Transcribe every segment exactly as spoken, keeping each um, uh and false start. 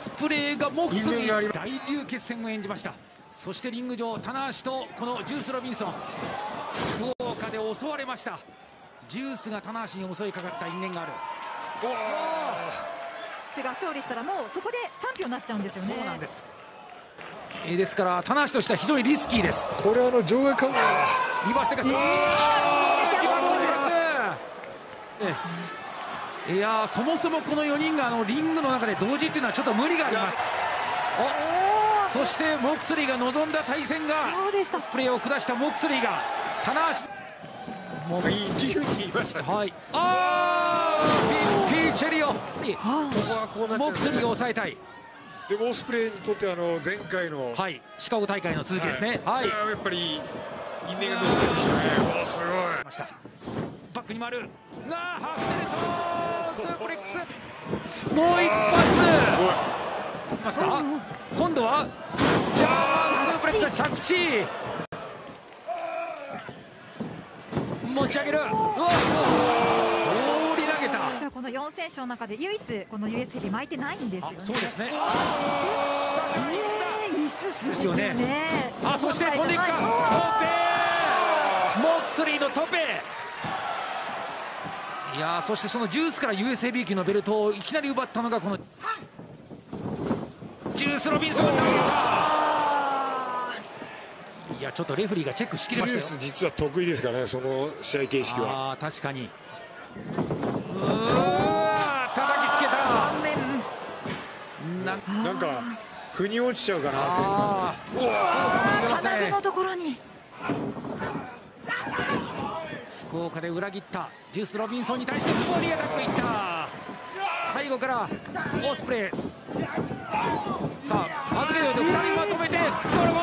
スプレーがモクスに大流決戦を演じました。そしてリング上、棚橋とこのジュース・ロビンソン、福岡で襲われました。ジュースが棚橋に襲いかかった因縁がある。 が勝利したらもうそこでチャンピオンになっちゃうんですよね。 そうなんです。えー、ですから棚橋としては非常にリスキーです。 これはあの場外看護リバーステカス、いやー、そもそもこのよにんがあのリングの中で同時っていうのはちょっと無理があります。おそしてモクスリーが望んだ対戦がスプレーを下したモクスリーが棚橋もういい理由に言いましたね。 はい、あーピッピチェリオ、 ここはこうなっちゃうんですね。 モクスリーを抑えたい。 でもオスプレイにとってはあの前回の、 はい、シカゴ大会の続きですね。はい、 はい、やっぱり因縁が残ってましたね。おすごい。 バックに回るがハフテレソースープレックス、もう一発いますか。今度はジャーンスープレックス着地、持ち上げる、うわ放り投げた。 このよん選手の中で唯一この ユーエス ヘビ巻いてないんですよね。 そうですね。 椅子ですよね。 あ、そして飛んでいくか、トペモクスリーのトペ、いやー、そしてそのジュースから ユーエス ヘビー級のベルトをいきなり奪ったのがこのジュース・ロビンソン。いや、ちょっとレフェリーがチェックしきりましたよ。 ジュース実は得意ですからね、その試合形式は。 あ、確かに。うわ、叩きつけた。 ななんか腑に落ちちゃうかなと思いますね。うわ、 金具のところに福岡で裏切ったジュース・ロビンソンに対してボディアタックいった。背後からオスプレイ、さあ預けておいてふたりまとめてドラゴンスプレーいった。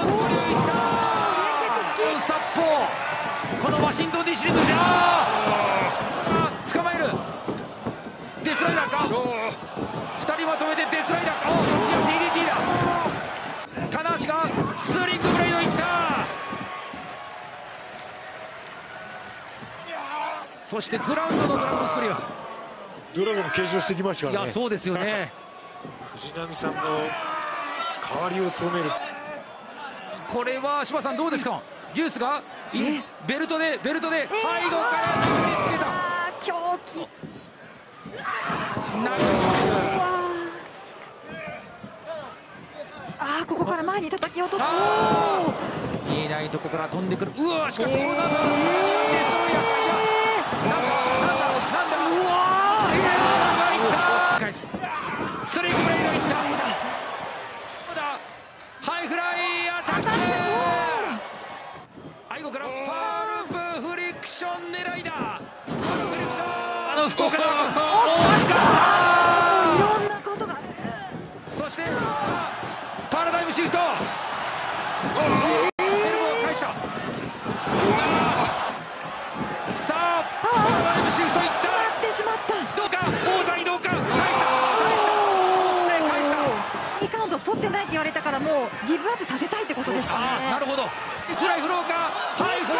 サッポー、このワシントン ディーシー であー捕まえる。デスライダーか、ふたりまとめてデスライダーか、おいや ディーディーティー だ。棚橋がスリングブレイドいった。そしてグラウンドのドラゴンスプレー、 ドラゴン継承してきましたからね。 いや、そうですよね。 藤波さんの代わりを務める。 これは柴さんどうですか。ジュースがベルトでベルトで背後から取り付けた。 狂気。ああ、ここから前に叩き落とす。 見えないとこから飛んでくる。うわ、しかしこのなんだ。スリングブレイドいった。ハイフライアタック。背後からファールプフリクション狙いだ。フリクション、あの福岡のいろんなことがある。 そしてパラダイムシフト、エルボー返した。さあパラダイムシフトいった。 ってしまった。 どうか大台どうか、返した取ってないって言われたから、もうギブアップさせたいってことですね。 なるほど。フライフローか、ハイフ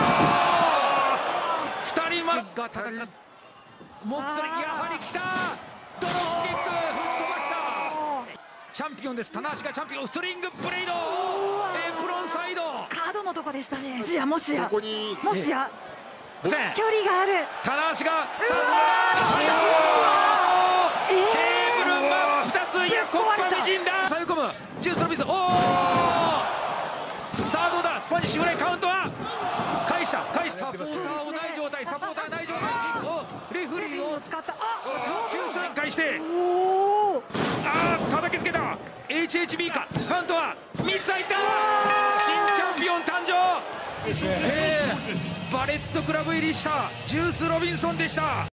ライ。二人前が戦った。モクスリーやはり来た。ドロップキック吹っ飛ばした。チャンピオンです。棚橋がチャンピオン。スリングブレイド。エプロンサイド。 カードのとこでしたね。もしやもしや。 ここにもしや。距離がある。 棚橋が。テーブルマンふたつ、いやこっぱみじんだ。さあ込むジュースのミス。おお、さあどうだ。スパニッシュフライカウントは返した返した。サポーターをない状態、サポーターない状態。レフリーを使った。 急旋回して、 おお、 ああ叩きつけた。 エイチエイチビー か。カウントはみっつ入った。新チャンピオン誕生。えー、バレットクラブ入りしたジュース・ロビンソンでした。